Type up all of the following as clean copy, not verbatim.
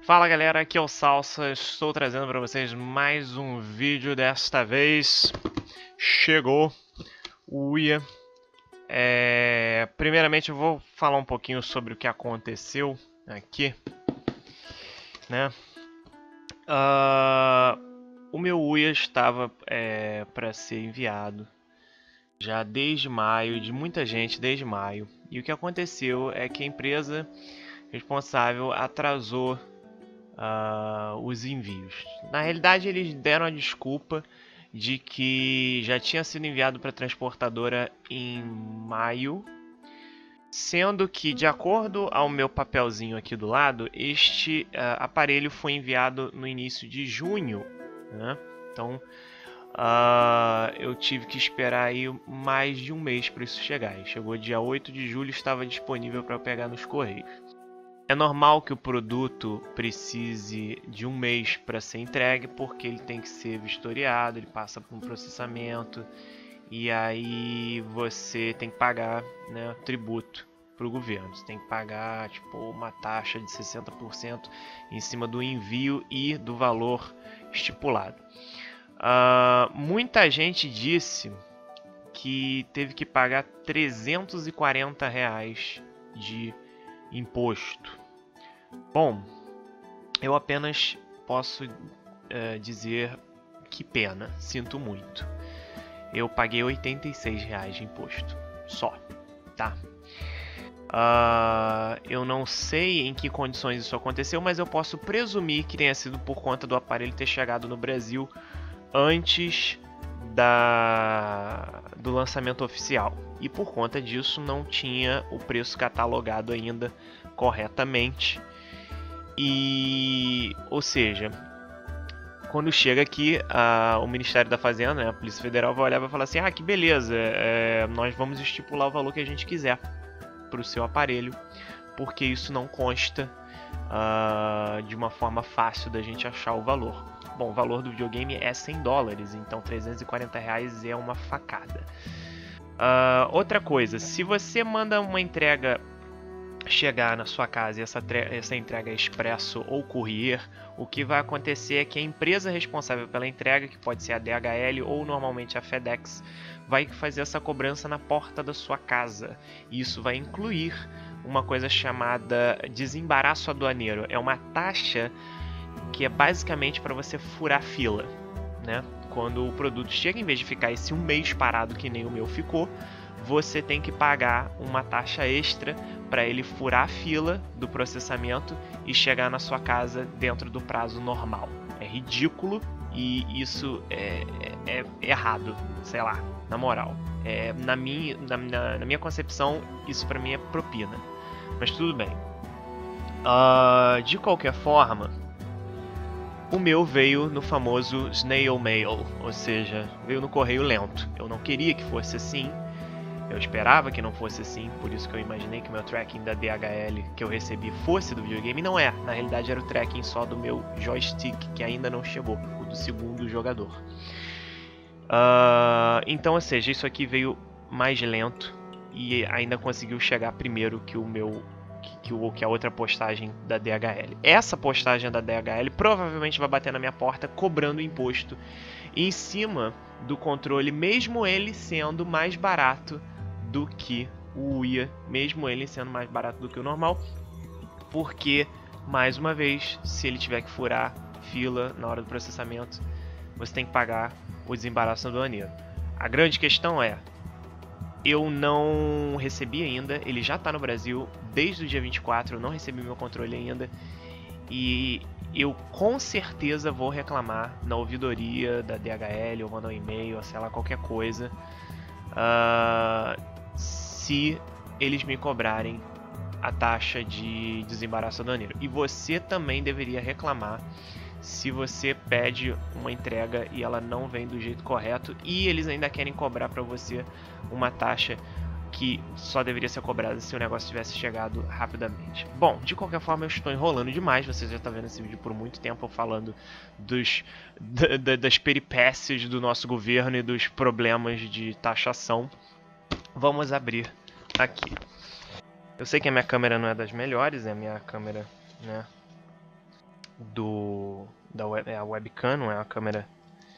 Fala galera, aqui é o Salsa, estou trazendo para vocês mais um vídeo. Desta vez chegou o Uia. Primeiramente eu vou falar um pouquinho sobre o que aconteceu aqui, né? O meu Uia estava para ser enviado já desde maio, de muita gente desde maio, e o que aconteceu é que a empresa responsável atrasou os envios. Na realidade, eles deram a desculpa de que já tinha sido enviado para a transportadora em maio, sendo que, de acordo ao meu papelzinho aqui do lado, este aparelho foi enviado no início de junho, né? Então, eu tive que esperar aí mais de um mês para isso chegar. E chegou dia 8 de julho, estava disponível para eu pegar nos correios. É normal que o produto precise de um mês para ser entregue, porque ele tem que ser vistoriado, ele passa por um processamento, e aí você tem que pagar, né, tributo para o governo. Você tem que pagar tipo, uma taxa de 60% em cima do envio e do valor estipulado. Muita gente disse que teve que pagar R$ 340 de imposto. Bom, eu apenas posso dizer que pena, sinto muito. Eu paguei R$ 86 de imposto, só, tá? Eu não sei em que condições isso aconteceu, mas eu posso presumir que tenha sido por conta do aparelho ter chegado no Brasil antes do lançamento oficial. E por conta disso não tinha o preço catalogado ainda corretamente. Ou seja, quando chega aqui, o Ministério da Fazenda, né, a Polícia Federal vai olhar e vai falar assim: que beleza, nós vamos estipular o valor que a gente quiser para o seu aparelho, porque isso não consta de uma forma fácil da gente achar o valor. Bom, o valor do videogame é $100, então R$ 340 é uma facada. Outra coisa, se você manda uma entrega chegar na sua casa e essa entrega é expresso ou courier, o que vai acontecer é que a empresa responsável pela entrega, que pode ser a DHL ou normalmente a FedEx, vai fazer essa cobrança na porta da sua casa. E isso vai incluir uma coisa chamada desembaraço aduaneiro. É uma taxa que é basicamente para você furar fila, né? Quando o produto chega, em vez de ficar esse um mês parado que nem o meu ficou, você tem que pagar uma taxa extra para ele furar a fila do processamento e chegar na sua casa dentro do prazo normal. É ridículo e isso é errado, sei lá, na moral. Na minha concepção, isso para mim é propina. Mas tudo bem. De qualquer forma, o meu veio no famoso snail mail, ou seja, veio no correio lento. Eu não queria que fosse assim. Eu esperava que não fosse assim, por isso que eu imaginei que o meu tracking da DHL que eu recebi fosse do videogame. Não é, na realidade era o tracking só do meu joystick, que ainda não chegou, o do segundo jogador. Então, ou seja, isso aqui veio mais lento e ainda conseguiu chegar primeiro que que a outra postagem da DHL. Essa postagem da DHL provavelmente vai bater na minha porta cobrando imposto em cima do controle, mesmo ele sendo mais barato do que o Uia, mesmo ele sendo mais barato do que o normal, porque, mais uma vez, se ele tiver que furar fila na hora do processamento, você tem que pagar o desembaraço aduaneiro. A grande questão é, eu não recebi ainda, ele já está no Brasil desde o dia 24, eu não recebi meu controle ainda, e eu com certeza vou reclamar na ouvidoria da DHL, ou mandar um e-mail, ou sei lá, qualquer coisa, se eles me cobrarem a taxa de desembaraço aduaneiro. E você também deveria reclamar se você pede uma entrega e ela não vem do jeito correto e eles ainda querem cobrar para você uma taxa que só deveria ser cobrada se o negócio tivesse chegado rapidamente. Bom, de qualquer forma eu estou enrolando demais, você já está vendo esse vídeo por muito tempo falando das peripécias do nosso governo e dos problemas de taxação. Vamos abrir aqui. Eu sei que a minha câmera não é das melhores, é a minha câmera, né, a webcam, não é a câmera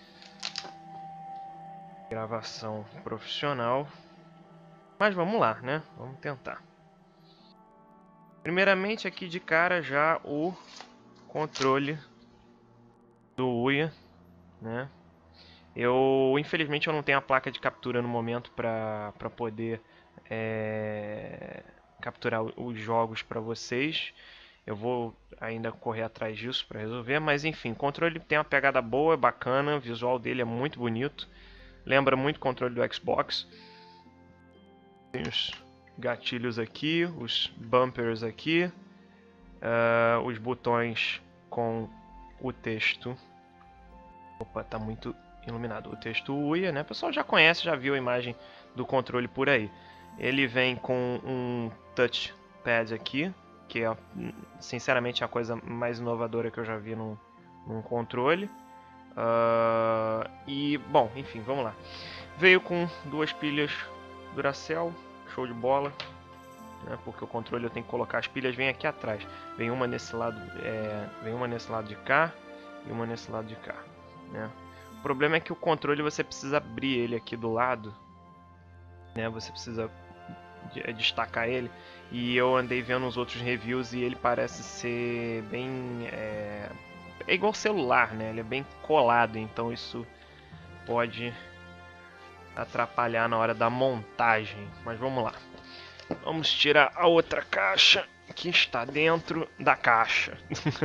de gravação profissional. Mas vamos lá, né? Vamos tentar. Primeiramente aqui de cara já o controle do Ouya, né? Infelizmente eu não tenho a placa de captura no momento para poder capturar os jogos para vocês. Eu vou ainda correr atrás disso para resolver, mas enfim, o controle tem uma pegada boa, é bacana, o visual dele é muito bonito. Lembra muito o controle do Xbox. Tem os gatilhos aqui, os bumpers aqui, os botões com o texto. Opa, tá muito iluminado. O texto Ouya, né? O pessoal já conhece, já viu a imagem do controle por aí. Ele vem com um touchpad aqui, que é sinceramente a coisa mais inovadora que eu já vi num controle. E, bom, enfim, vamos lá. Veio com 2 pilhas Duracell, show de bola, né? Porque o controle eu tenho que colocar as pilhas, vem aqui atrás. Vem uma nesse lado, de cá e uma nesse lado de cá, né? O problema é que o controle você precisa abrir ele aqui do lado, né? Você precisa destacar ele. E eu andei vendo os outros reviews e ele parece ser bem... É igual celular, né? Ele é bem colado, então isso pode atrapalhar na hora da montagem. Mas vamos lá. Vamos tirar a outra caixa que está dentro da caixa.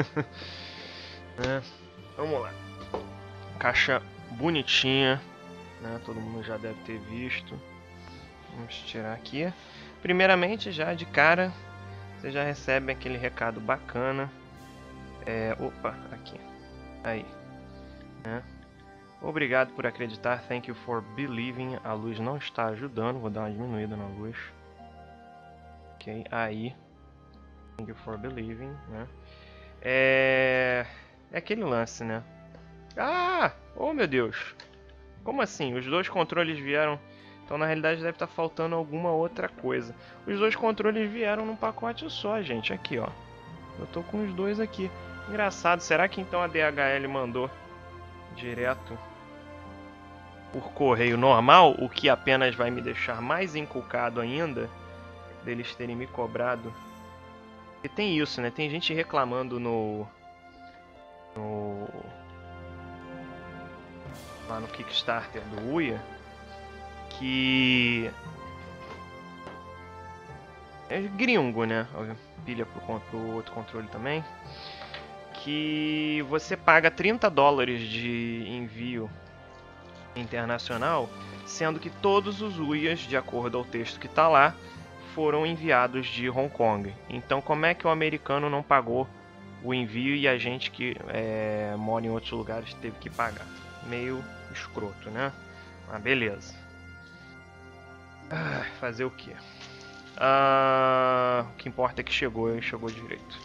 Vamos lá. Caixa bonitinha, né? Todo mundo já deve ter visto. Vamos tirar aqui. Primeiramente, já de cara, você já recebe aquele recado bacana. Opa, aqui. Aí. Né? Obrigado por acreditar. Thank you for believing. A luz não está ajudando. Vou dar uma diminuída na luz. Ok, aí. Thank you for believing. Né? É aquele lance, né? Ah! Oh, meu Deus! Como assim? Os 2 controles vieram... Então, na realidade, deve estar faltando alguma outra coisa. Os 2 controles vieram num pacote só, gente. Aqui, ó. Eu tô com os 2 aqui. Engraçado. Será que então a DHL mandou direto por correio normal? O que apenas vai me deixar mais encucado ainda deles terem me cobrado. E tem isso, né? Tem gente reclamando lá no Kickstarter do Ouya que é gringo, né? Pilha pro outro controle também. Que você paga $30 de envio internacional, sendo que todos os Ouyas, de acordo ao texto que está lá, foram enviados de Hong Kong. Então, como é que o americano não pagou o envio e a gente que mora em outros lugares teve que pagar? Meio escroto, né? Mas beleza. Fazer o quê? O que importa é que chegou direito.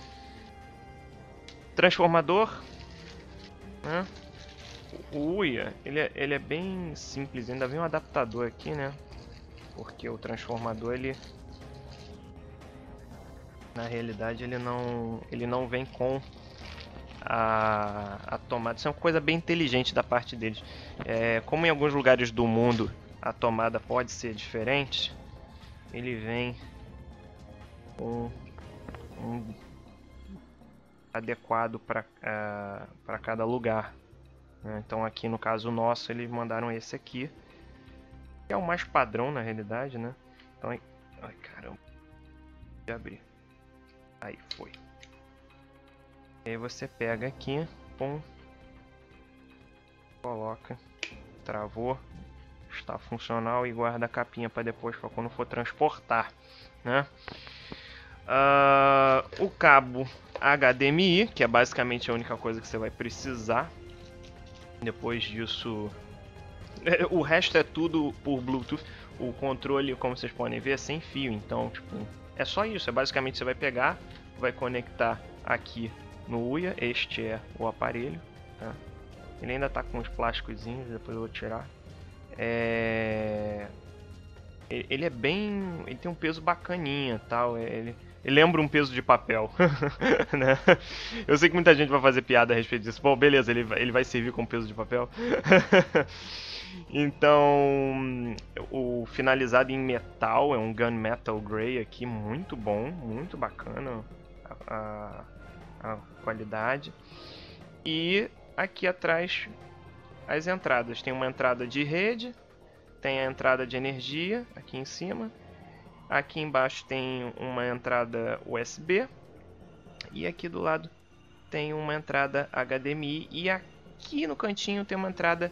Transformador, né? O Ouya, ele é bem simples. Ainda vem um adaptador aqui, né? Porque o transformador, ele... Na realidade, ele não vem com a tomada. Isso é uma coisa bem inteligente da parte deles. Como em alguns lugares do mundo a tomada pode ser diferente, ele vem com um adequado para cada lugar. Então aqui no caso nosso eles mandaram esse aqui, que é o mais padrão na realidade, né? Então, ai caramba, de abrir. Aí foi. E aí você pega aqui, pum, coloca, travou, está funcional e guarda a capinha para depois, para quando for transportar, né? O cabo HDMI, que é basicamente a única coisa que você vai precisar. Depois disso, o resto é tudo por Bluetooth. O controle, como vocês podem ver, é sem fio, então tipo, é só isso. Basicamente você vai pegar, vai conectar aqui no Ouya. Este é o aparelho, tá? Ele ainda está com os plásticozinhos, depois eu vou tirar. Ele é bem... ele tem um peso bacaninha, tal. Ele Lembra um peso de papel, né? Eu sei que muita gente vai fazer piada a respeito disso. Pô, beleza, ele vai servir como peso de papel. Então, o finalizado em metal é um Gunmetal Grey aqui, muito bom, muito bacana a qualidade. E aqui atrás as entradas. Tem uma entrada de rede, tem a entrada de energia aqui em cima. Aqui embaixo tem uma entrada USB e aqui do lado tem uma entrada HDMI e aqui no cantinho tem uma entrada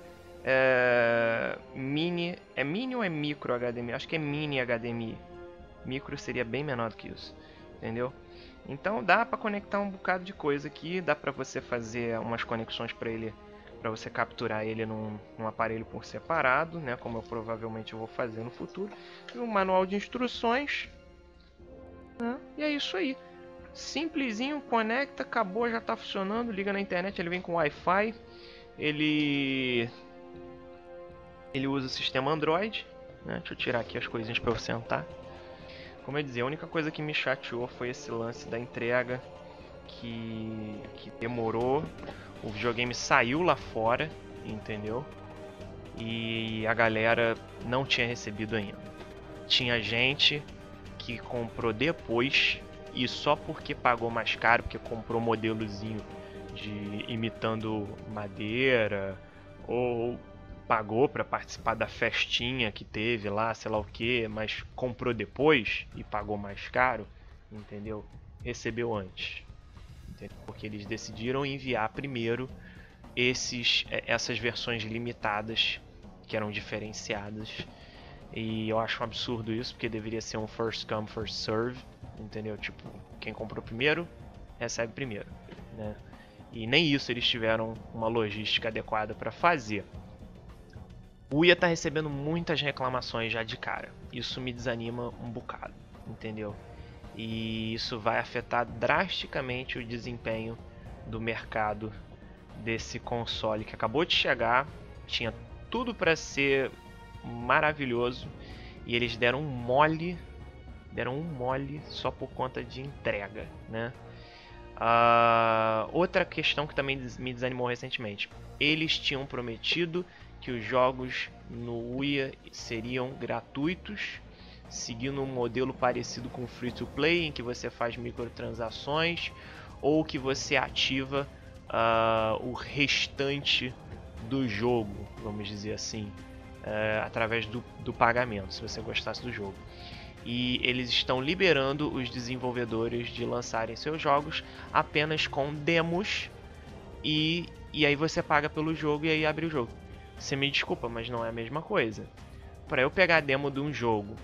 mini. É mini ou é micro HDMI? Acho que é mini HDMI. Micro seria bem menor do que isso, entendeu? Então dá para conectar um bocado de coisa aqui, dá para você fazer umas conexões para ele, para você capturar ele num aparelho por separado, né? Como eu provavelmente vou fazer no futuro. E um manual de instruções, né? E é isso aí. Simplesinho, conecta, acabou, já está funcionando. Liga na internet, ele vem com Wi-Fi. Ele usa o sistema Android, né? Deixa eu tirar aqui as coisinhas para eu sentar. Como eu dizia, a única coisa que me chateou foi esse lance da entrega que demorou. O videogame saiu lá fora, entendeu? E a galera não tinha recebido ainda. Tinha gente que comprou depois e só porque pagou mais caro, porque comprou modelozinho de imitando madeira, ou pagou para participar da festinha que teve lá, sei lá o que, mas comprou depois e pagou mais caro, entendeu? Recebeu antes, entendeu? Porque eles decidiram enviar primeiro essas versões limitadas que eram diferenciadas. E eu acho um absurdo isso, porque deveria ser um first come, first serve, entendeu? Tipo, quem comprou primeiro, recebe primeiro, né? E nem isso eles tiveram uma logística adequada para fazer. O Uia tá recebendo muitas reclamações já de cara. Isso me desanima um bocado, entendeu? E isso vai afetar drasticamente o desempenho do mercado desse console que acabou de chegar. Tinha tudo para ser maravilhoso e eles deram um mole só por conta de entrega, né? Outra questão que também me desanimou recentemente, eles tinham prometido que os jogos no Uia seriam gratuitos, seguindo um modelo parecido com o Free to Play, em que você faz microtransações ou que você ativa o restante do jogo, vamos dizer assim, através do pagamento, se você gostasse do jogo. E eles estão liberando os desenvolvedores de lançarem seus jogos apenas com demos e aí você paga pelo jogo e aí abre o jogo. Você me desculpa, mas não é a mesma coisa. Para eu pegar a demo de um jogo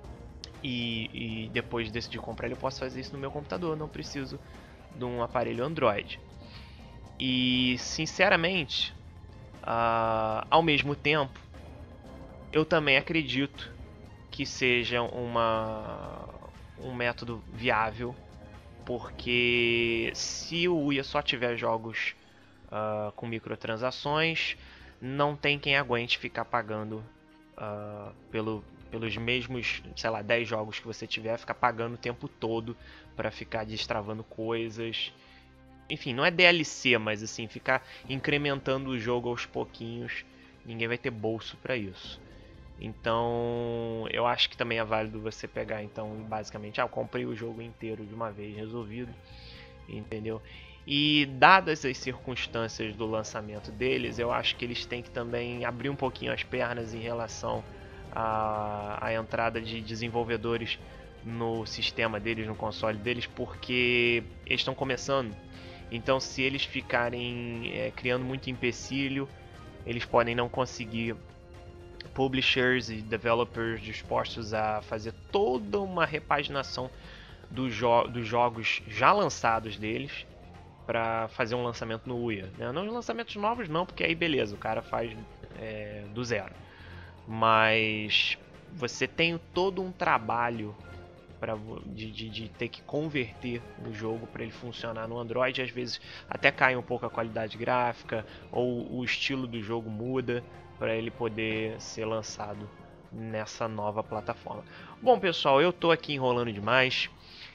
e depois decidir comprar ele, eu posso fazer isso no meu computador, não preciso de um aparelho Android. E sinceramente, ao mesmo tempo, eu também acredito que seja um método viável, porque se o Uia só tiver jogos com microtransações, não tem quem aguente ficar pagando pelos mesmos, sei lá, 10 jogos que você tiver, ficar pagando o tempo todo para ficar destravando coisas. Enfim, não é DLC, mas assim, ficar incrementando o jogo aos pouquinhos, ninguém vai ter bolso para isso. Então, eu acho que também é válido você pegar, então, basicamente, eu comprei o jogo inteiro de uma vez, resolvido, entendeu? E dadas as circunstâncias do lançamento deles, eu acho que eles têm que também abrir um pouquinho as pernas em relação à entrada de desenvolvedores no sistema deles, no console deles, porque eles estão começando. Então, se eles ficarem criando muito empecilho, eles podem não conseguir publishers e developers dispostos a fazer toda uma repaginação dos jogos já lançados deles para fazer um lançamento no Uia, né? Não lançamentos novos não, porque aí beleza, o cara faz do zero. Mas você tem todo um trabalho de ter que converter o jogo para ele funcionar no Android. Às vezes até cai um pouco a qualidade gráfica ou o estilo do jogo muda para ele poder ser lançado nessa nova plataforma. Bom, pessoal, eu tô aqui enrolando demais.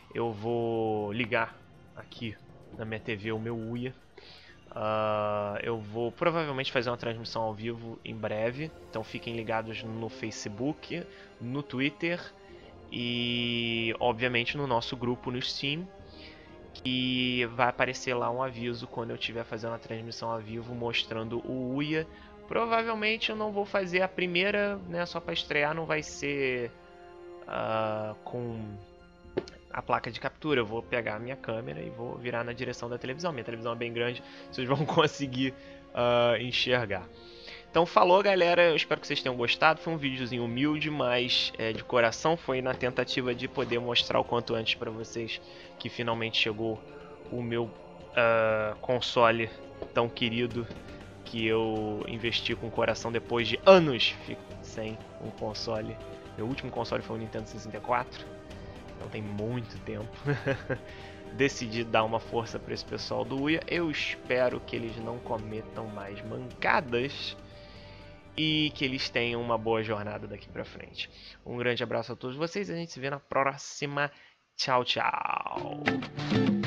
eu vou ligar aqui na minha TV o meu Uia. Eu vou provavelmente fazer uma transmissão ao vivo em breve, então fiquem ligados no Facebook, no Twitter e obviamente no nosso grupo no Steam, que vai aparecer lá um aviso quando eu estiver fazendo a transmissão ao vivo mostrando o Uia. Provavelmente eu não vou fazer a primeira, né, só para estrear, não vai ser com a placa de captura. Eu vou pegar a minha câmera e vou virar na direção da televisão. Minha televisão é bem grande, vocês vão conseguir enxergar. Então falou, galera, eu espero que vocês tenham gostado. Foi um videozinho humilde, mas de coração. Foi na tentativa de poder mostrar o quanto antes para vocês que finalmente chegou o meu console tão querido, que eu investi com o coração depois de anos sem um console. Meu último console foi o Nintendo 64, então tem muito tempo. Decidi dar uma força para esse pessoal do Uia. Eu espero que eles não cometam mais mancadas e que eles tenham uma boa jornada daqui pra frente. Um grande abraço a todos vocês e a gente se vê na próxima. Tchau, tchau!